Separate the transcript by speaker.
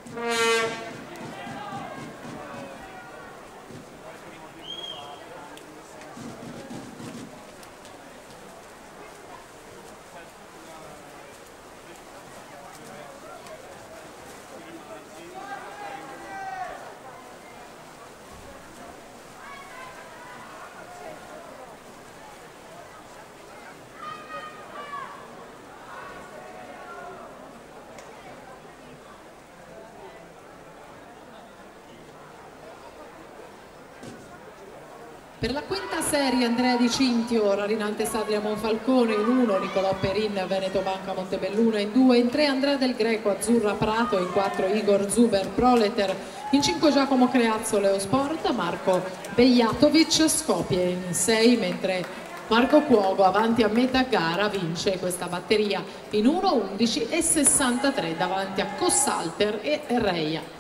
Speaker 1: Per la quinta serie Andrea Di Cintio, Rarinante Sadria Monfalcone in 1, Nicolò Perin Veneto Banca Montebelluna in 2, in 3 Andrea Del Greco Azzurra Prato, in 4 Igor Zuber Proleter, in 5 Giacomo Creazzo Leo Sport, Marco Bejatovic Skopje in 6, mentre Marco Cuogo avanti a metà gara vince questa batteria in 1, 11 e 63 davanti a Cossalter e Reia.